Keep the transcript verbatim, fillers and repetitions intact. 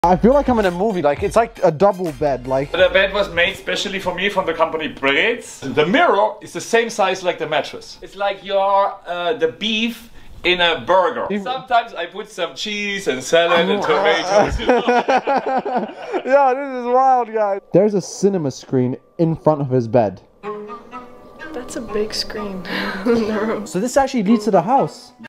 I feel like I'm in a movie, like it's like a double bed, like... The bed was made specially for me from the company Braids. The mirror is the same size like the mattress. It's like your, uh, the beef in a burger. Sometimes I put some cheese and salad and tomatoes. You know? Yeah, this is wild, guys. There's a cinema screen in front of his bed. That's a big screen in the room. So this actually leads to the house.